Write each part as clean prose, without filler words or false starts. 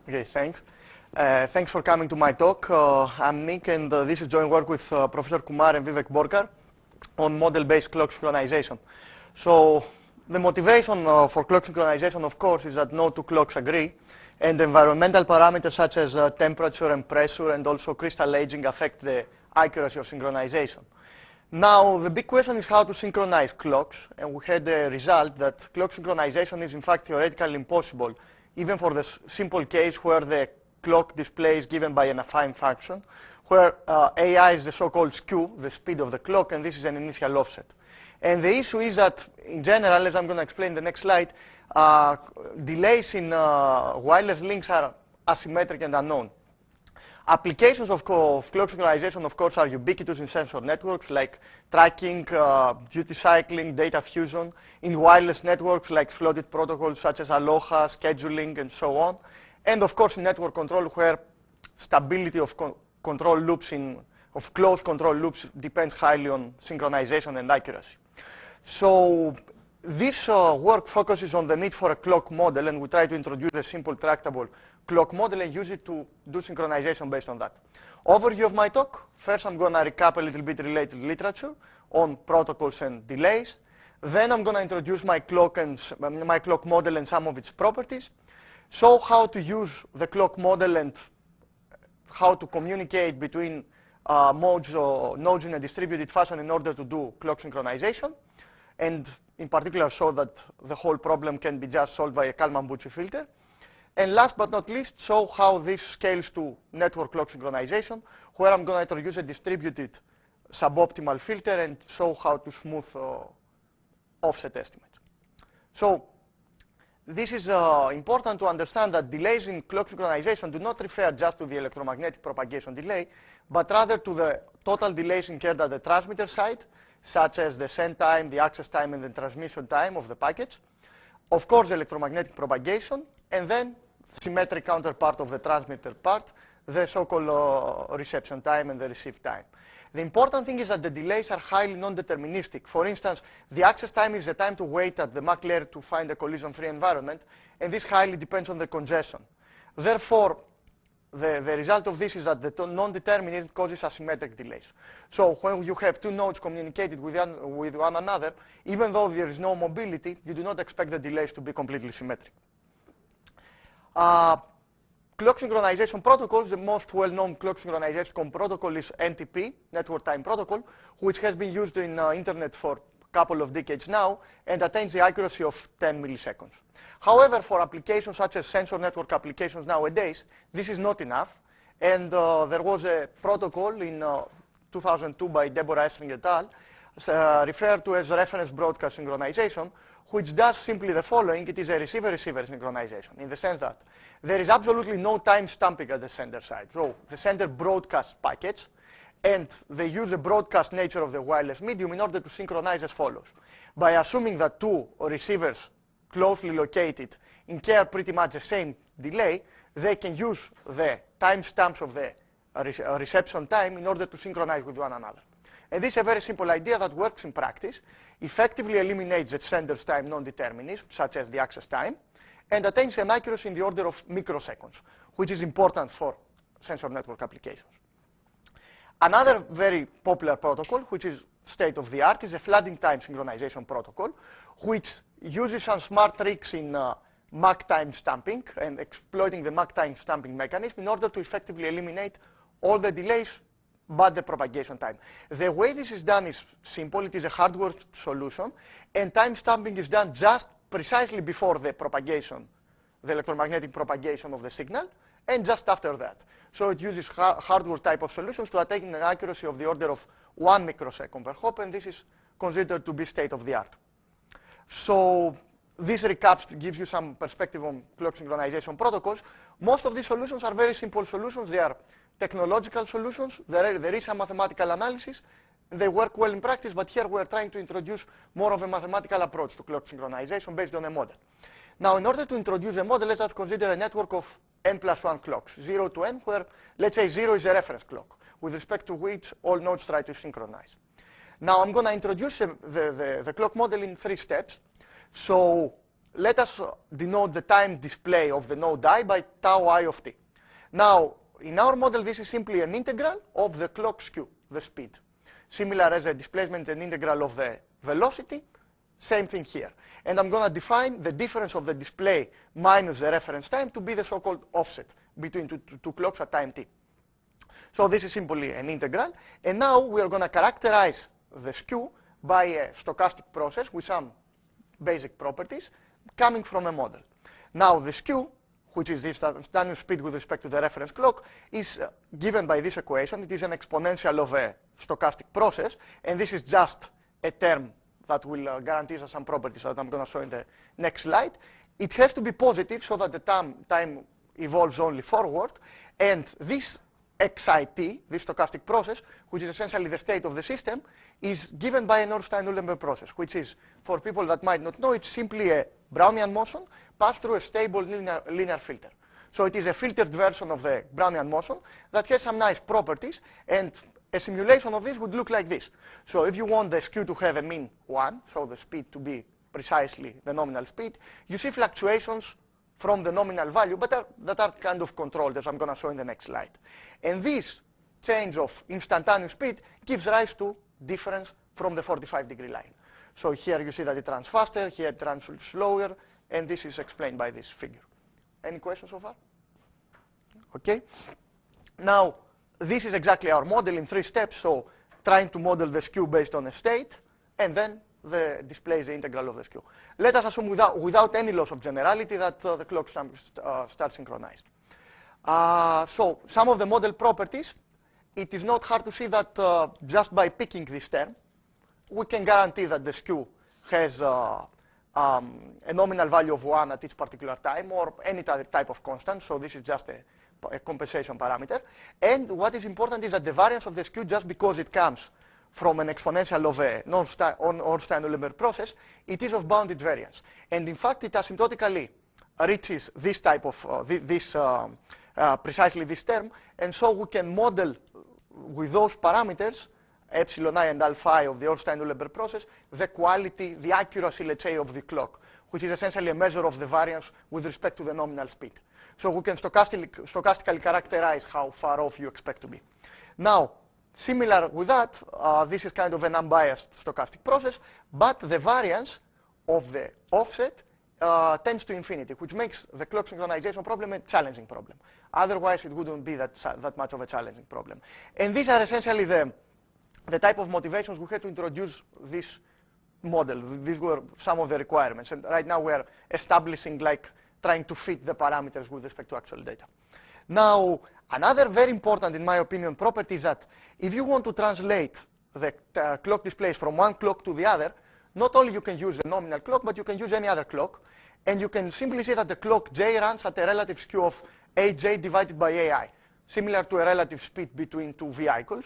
Okay, thanks. Thanks for coming to my talk. I'm Nick, and this is joint work with Professor Kumar and Vivek Borkar on model-based clock synchronization. So the motivation for clock synchronization, of course, is that no two clocks agree, and environmental parameters such as temperature and pressure and also crystal aging affect the accuracy of synchronization. Now, the big question is how to synchronize clocks, and we had a result that clock synchronization is in fact theoretically impossible, even for the simple case where the clock display is given by an affine function, where AI is the so-called skew, the speed of the clock, and this is an initial offset. And the issue is that, in general, as I'm going to explain in the next slide, delays in wireless links are asymmetric and unknown. Applications of clock synchronization, of course, are ubiquitous in sensor networks like tracking, duty cycling, data fusion, in wireless networks like slotted protocols such as Aloha, scheduling, and so on. And of course, in network control, where stability of control loops of closed control loops depends highly on synchronization and accuracy. So this work focuses on the need for a clock model, and we try to introduce a simple tractable clock model and use it to do synchronization based on that. Overview of my talk. First, I'm going to recap a little bit related literature on protocols and delays. Then I'm going to introduce my clock model and some of its properties. Show how to use the clock model and how to communicate between modes or nodes in a distributed fashion in order to do clock synchronization. And in particular, show that the whole problem can be just solved by a Kalman-Bucci filter. And last but not least, show how this scales to network clock synchronization, where I'm going to introduce a distributed suboptimal filter and show how to smooth offset estimates. So this is important to understand that delays in clock synchronization do not refer just to the electromagnetic propagation delay, but rather to the total delays incurred at the transmitter side, such as the send time, the access time, and the transmission time of the packets. Of course, electromagnetic propagation, and then symmetric counterpart of the transmitter part, the so-called reception time and the receive time. The important thing is that the delays are highly non-deterministic. For instance, the access time is the time to wait at the MAC layer to find a collision-free environment, and this highly depends on the congestion. Therefore, the result of this is that the non-determinism causes asymmetric delays. So when you have two nodes communicated with one another, even though there is no mobility, you do not expect the delays to be completely symmetric. Clock synchronization protocols, the most well-known clock synchronization protocol is NTP, Network Time Protocol, which has been used in Internet for a couple of decades now and attains the accuracy of 10 milliseconds. However, for applications such as sensor network applications nowadays, this is not enough. And there was a protocol in 2002 by Deborah Essling et al., referred to as reference broadcast synchronization, which does simply the following. It is a receiver-receiver synchronization, in the sense that there is absolutely no time stamping at the sender side. So the sender broadcasts packets, and they use the broadcast nature of the wireless medium in order to synchronize as follows. By assuming that two receivers closely located incur pretty much the same delay, they can use the timestamps of the reception time in order to synchronize with one another. And this is a very simple idea that works in practice, effectively eliminates the sender's time non-determinism, such as the access time, and attains an accuracy in the order of microseconds, which is important for sensor network applications. Another very popular protocol, which is state-of-the-art, is a flooding time synchronization protocol, which uses some smart tricks in MAC time stamping and exploiting the MAC time stamping mechanism in order to effectively eliminate all the delays but the propagation time. The way this is done is simple. It is a hardware solution, and time stamping is done just precisely before the propagation, the electromagnetic propagation of the signal, and just after that. So it uses hardware type of solutions to attain an accuracy of the order of 1 microsecond per hop, and this is considered to be state-of-the-art. So this recaps gives you some perspective on clock synchronization protocols. Most of these solutions are very simple solutions. They are technological solutions. There is a mathematical analysis. They work well in practice, but here we're trying to introduce more of a mathematical approach to clock synchronization based on a model. Now, in order to introduce a model, let us consider a network of n+1 clocks, 0 to n, where, let's say, 0 is a reference clock, with respect to which all nodes try to synchronize. Now, I'm going to introduce the clock model in 3 steps. So let us denote the time display of the node I by tau I of t. Now, in our model, this is simply an integral of the clock skew, the speed. Similar as a displacement and integral of the velocity, same thing here. And I'm going to define the difference of the display minus the reference time to be the so-called offset between two clocks at time t. So this is simply an integral. And now we are going to characterize the skew by a stochastic process with some basic properties coming from a model. Now the skew, which is the instantaneous speed with respect to the reference clock, is given by this equation. It is an exponential of a stochastic process, and this is just a term that will guarantee us some properties that I'm going to show in the next slide. It has to be positive so that the time evolves only forward, and this XIT, this stochastic process, which is essentially the state of the system, is given by an Ornstein-Uhlenbeck process, which is, for people that might not know, it's simply a Brownian motion passed through a stable linear filter. So it is a filtered version of the Brownian motion that has some nice properties, and a simulation of this would look like this. So if you want the skew to have a mean 1, so the speed to be precisely the nominal speed, you see fluctuations from the nominal value, but that are kind of controlled, as I'm going to show in the next slide. And this change of instantaneous speed gives rise to difference from the 45-degree line. So here you see that it runs faster, here it runs slower, and this is explained by this figure. Any questions so far? Okay. Now, this is exactly our model in 3 steps. So trying to model the skew based on a state, and then displays the integral of the skew. Let us assume without any loss of generality that the clock starts synchronized. So some of the model properties, it is not hard to see that just by picking this term, we can guarantee that the skew has a nominal value of 1 at each particular time, or any type of constant. So this is just a compensation parameter. And what is important is that the variance of the skew, just because it comes from an exponential of a Ornstein-Uhlenbeck process, it is of bounded variance. And in fact, it asymptotically reaches this type of, precisely this term. And so we can model with those parameters, epsilon I and alpha I of the Ornstein-Uhlenbeck process, the quality, the accuracy, let's say, of the clock, which is essentially a measure of the variance with respect to the nominal speed. So we can stochastically characterize how far off you expect to be. Now, similar with that, this is kind of an unbiased stochastic process, but the variance of the offset tends to infinity, which makes the clock synchronization problem a challenging problem. Otherwise, it wouldn't be that much of a challenging problem. And these are essentially the type of motivations we had to introduce this model. These were some of the requirements. And right now we're establishing, trying to fit the parameters with respect to actual data. Now, another very important, in my opinion, property is that if you want to translate the clock displays from one clock to the other, not only you can use a nominal clock, but you can use any other clock. And you can simply say that the clock J runs at a relative skew of AJ divided by AI, similar to a relative speed between two vehicles.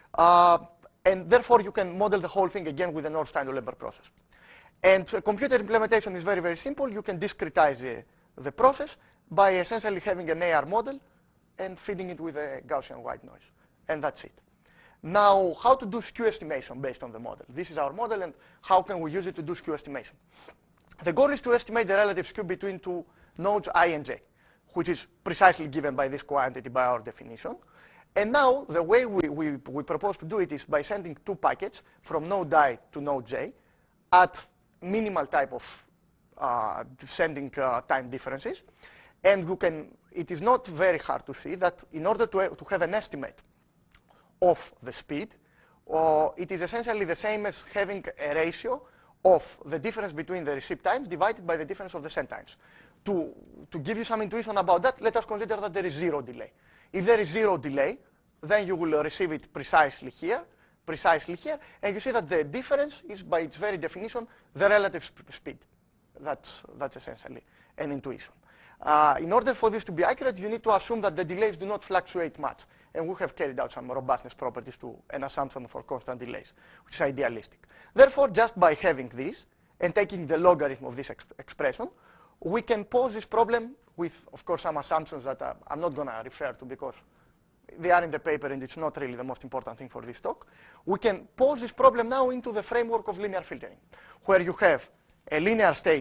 And therefore, you can model the whole thing again with an Ornstein-Uhlenbeck process. And computer implementation is very, very simple. You can discretize the process by essentially having an AR model and feeding it with a Gaussian white noise. And that's it. Now, how to do skew estimation based on the model? This is our model, and how can we use it to do skew estimation? The goal is to estimate the relative skew between two nodes I and J, which is precisely given by this quantity by our definition. And now, the way we propose to do it is by sending two packets from node I to node J at minimal type of sending time differences. And it is not very hard to see that in order to have an estimate of the speed, it is essentially the same as having a ratio of the difference between the receive times divided by the difference of the send times. To give you some intuition about that, let us consider that there is 0 delay. If there is 0 delay, then you will receive it precisely here, and you see that the difference is, by its very definition, the relative speed. That's essentially an intuition. In order for this to be accurate, you need to assume that the delays do not fluctuate much. And we have carried out some robustness properties to an assumption for constant delays, which is idealistic. Therefore, just by having this and taking the logarithm of this expression, we can pose this problem with, of course, some assumptions that I'm not going to refer to because they are in the paper and it's not really the most important thing for this talk. We can pose this problem now into the framework of linear filtering, where you have a linear state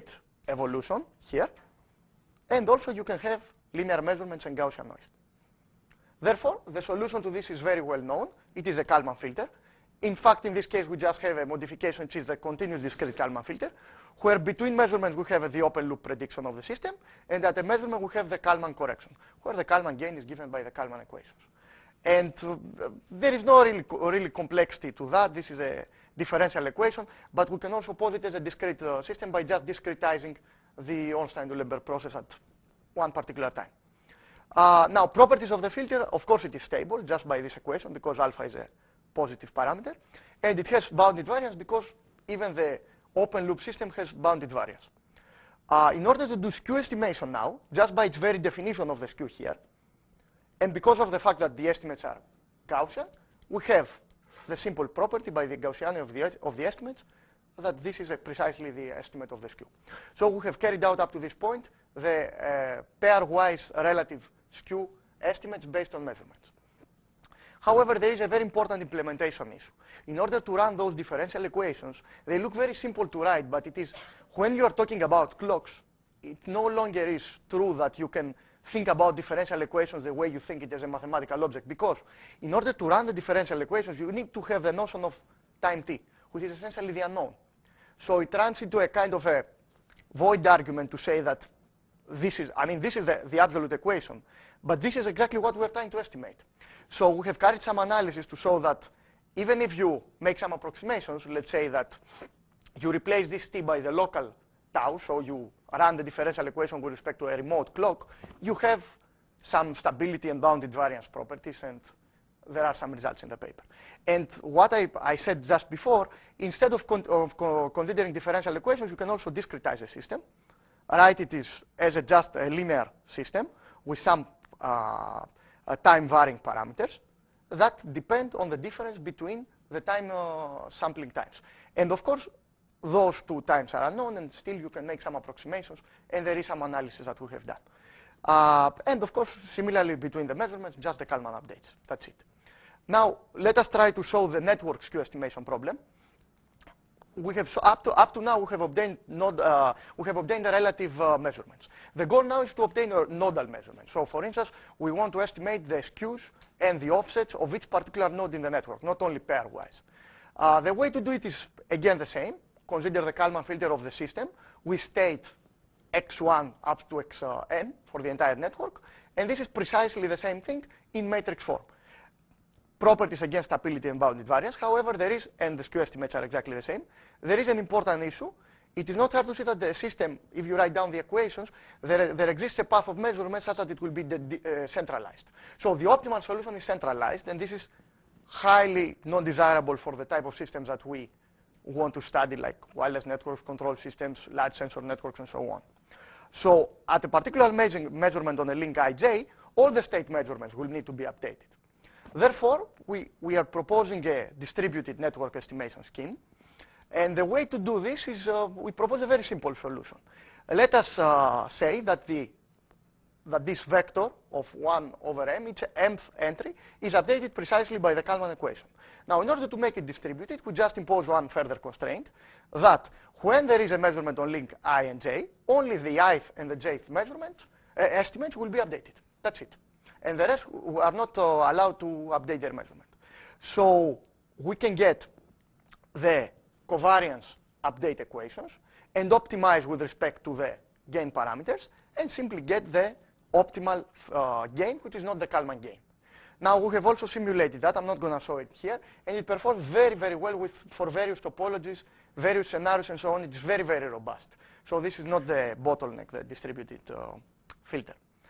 evolution here, and also you can have linear measurements and Gaussian noise. Therefore, the solution to this is very well known. It is a Kalman filter. In fact, in this case, we just have a modification, which is the continuous discrete Kalman filter, where between measurements we have the open loop prediction of the system, and at a measurement we have the Kalman correction, where the Kalman gain is given by the Kalman equations. And there is no really complexity to that. This is a differential equation, but we can also pose it as a discrete system by just discretizing the Ornstein-Uhlenberg process at one particular time. Now, properties of the filter, of course, it is stable just by this equation because alpha is a positive parameter. And it has bounded variance because even the open loop system has bounded variance. In order to do skew estimation now, just by its very definition of the skew here, and because of the fact that the estimates are Gaussian, we have the simple property by the Gaussianity of the estimates that this is precisely the estimate of the skew. So we have carried out up to this point the pairwise relative skew estimates based on measurements. However, there is a very important implementation issue. In order to run those differential equations, they look very simple to write, but it is when you are talking about clocks, it no longer is true that you can think about differential equations the way you think it as a mathematical object, because in order to run the differential equations, you need to have the notion of time t, which is essentially the unknown. So it runs into a kind of a void argument to say that this is the absolute equation, but this is exactly what we're trying to estimate. So we have carried some analysis to show that even if you make some approximations, let's say that you replace this t by the local tau, so you run the differential equation with respect to a remote clock, you have some stability and bounded variance properties, and there are some results in the paper. And what I said just before, instead of considering differential equations, you can also discretize a system, write it as just a linear system with some time-varying parameters that depend on the difference between the time sampling times. And of course, those two times are unknown, and still you can make some approximations, and there is some analysis that we have done. And of course, similarly between the measurements, just the Kalman updates. That's it. Now, let us try to show the network skew estimation problem. We have up to now we have obtained the relative measurements. The goal now is to obtain a nodal measurement. So, for instance, we want to estimate the skews and the offsets of each particular node in the network, not only pairwise. The way to do it is again the same. Consider the Kalman filter of the system. We state x1 up to xn for the entire network, and this is precisely the same thing in matrix form. Properties again stability and bounded variance. However, there is, and the skew estimates are exactly the same, there is an important issue. It is not hard to see that the system, if you write down the equations, there exists a path of measurement such that it will be centralized. So the optimal solution is centralized, and this is highly non-desirable for the type of systems that we want to study, like wireless networks, control systems, large sensor networks, and so on. So at a particular measurement on a link ij, all the state measurements will need to be updated. Therefore, we are proposing a distributed network estimation scheme. And the way to do this is we propose a very simple solution. Let us say that this vector of 1 over m, its mth entry, is updated precisely by the Kalman equation. Now, in order to make it distributed, we just impose one further constraint, that when there is a measurement on link I and j, only the ith and the jth estimates will be updated. That's it. And the rest are not allowed to update their measurement. So we can get the covariance update equations and optimize with respect to the gain parameters and simply get the optimal gain, which is not the Kalman gain. Now, we have also simulated that. I'm not going to show it here. And it performs very, very well for various topologies, various scenarios, and so on. It's very, very robust. So this is not the bottleneck, the distributed filter.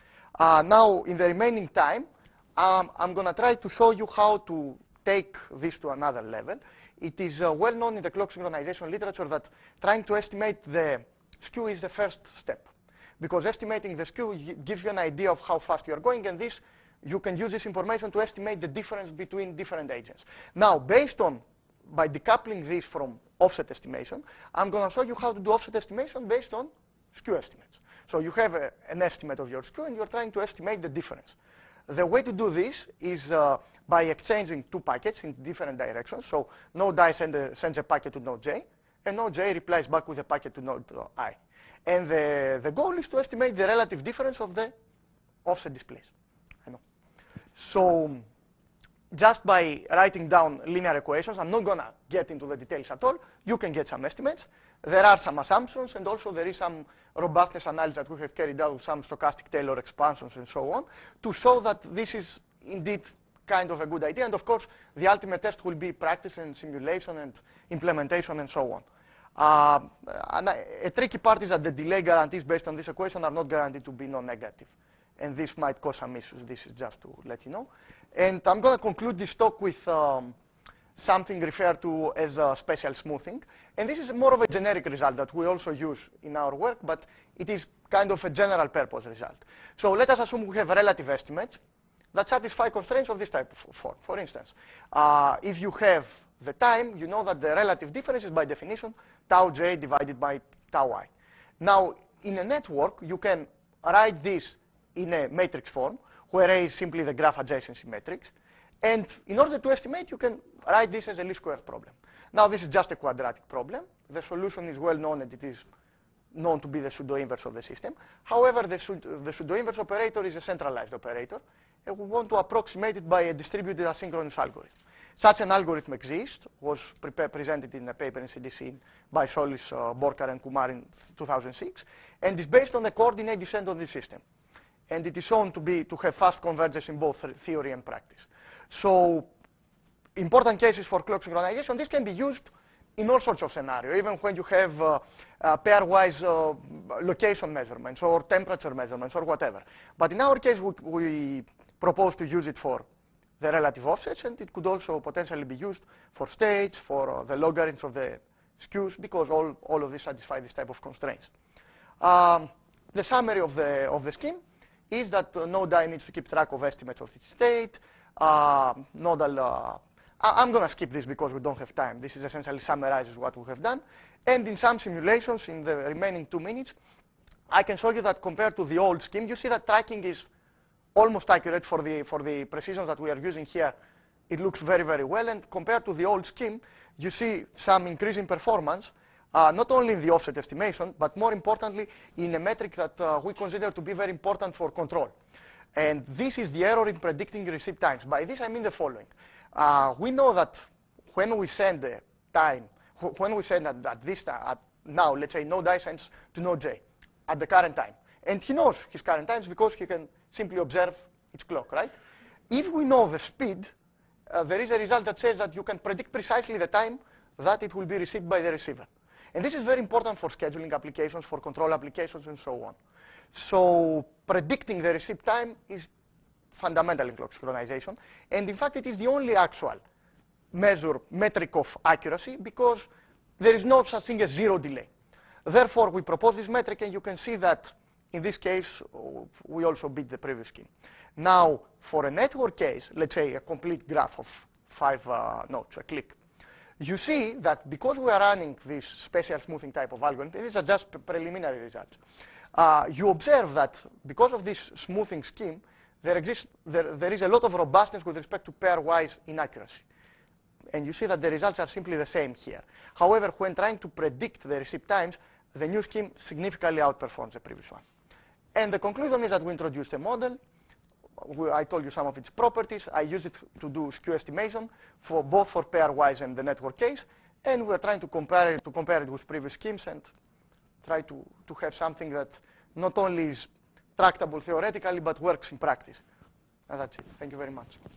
Now, in the remaining time, I'm going to try to show you how to take this to another level. It is well known in the clock synchronization literature that trying to estimate the skew is the first step, because estimating the skew gives you an idea of how fast you are going, and this you can use this information to estimate the difference between different agents. Now, by decoupling this from offset estimation, I'm going to show you how to do offset estimation based on skew estimates. So you have an estimate of your skew, and you're trying to estimate the difference. The way to do this is by exchanging two packets in different directions. So node I sends a packet to node j, and node j replies back with a packet to node I. And the goal is to estimate the relative difference of the offset displays. I know. So just by writing down linear equations, I'm not going to get into the details at all. You can get some estimates. There are some assumptions, and also there is some robustness analysis that we have carried out with some stochastic Taylor expansions and so on to show that this is indeed kind of a good idea. And of course, the ultimate test will be practice and simulation and implementation and so on. A tricky part is that the delay guarantees based on this equation are not guaranteed to be non-negative. And this might cause some issues. This is just to let you know. And I'm going to conclude this talk with something referred to as spatial smoothing. And this is more of a generic result that we also use in our work, but it is kind of a general purpose result. So let us assume we have relative estimates that satisfy constraints of this type of form. For instance, if you have the time, you know that the relative difference is by definition tau j divided by tau I. Now, in a network, you can write this in a matrix form, where A is simply the graph adjacency matrix. And in order to estimate, you can write this as a least squared problem. Now, this is just a quadratic problem. The solution is well known, and it is known to be the pseudo-inverse of the system. However, the pseudo-inverse operator is a centralized operator, and we want to approximate it by a distributed asynchronous algorithm. Such an algorithm exists, was presented in a paper in CDC by Solis, Borkar, and Kumar in 2006, and is based on the coordinate descent of the system. And it is shown to have fast convergence in both theory and practice. So important cases for clock synchronization, this can be used in all sorts of scenarios, even when you have pairwise location measurements or temperature measurements or whatever. But in our case, we propose to use it for the relative offsets, and it could also potentially be used for states, for the logarithms of the skews, because all of these satisfy this type of constraints. The summary of the scheme is that node I needs to keep track of estimates of its state. Nodal, I'm going to skip this because we don't have time. This is essentially summarizes what we have done. And in some simulations, in the remaining 2 minutes, I can show you that compared to the old scheme, you see that tracking is almost accurate for the precisions that we are using here. It looks very, very well. And compared to the old scheme, you see some increase in performance, not only in the offset estimation, but more importantly, in a metric that we consider to be very important for control. And this is the error in predicting receipt times. By this, I mean the following. We know that when we send the time, when we send at this time, now, let's say node I sends to node j at the current time. And he knows his current times because he can simply observe its clock, right? If we know the speed, there is a result that says that you can predict precisely the time that it will be received by the receiver. And this is very important for scheduling applications, for control applications, and so on. So predicting the receipt time is fundamental in clock synchronization. And in fact, it is the only actual metric of accuracy, because there is no such thing as zero delay. Therefore, we propose this metric, and you can see that in this case, we also beat the previous scheme. Now, for a network case, let's say a complete graph of 5 nodes, a click, you see that because we are running this spatial smoothing type of algorithm, these are just preliminary results. You observe that because of this smoothing scheme, there is a lot of robustness with respect to pairwise inaccuracy. And you see that the results are simply the same here. However, when trying to predict the receipt times, the new scheme significantly outperforms the previous one. And the conclusion is that we introduced a model. I told you some of its properties. I use it to do skew estimation for both for pairwise and the network case. And we're trying to compare it with previous schemes and try to have something that not only is tractable theoretically, but works in practice. And that's it. Thank you very much.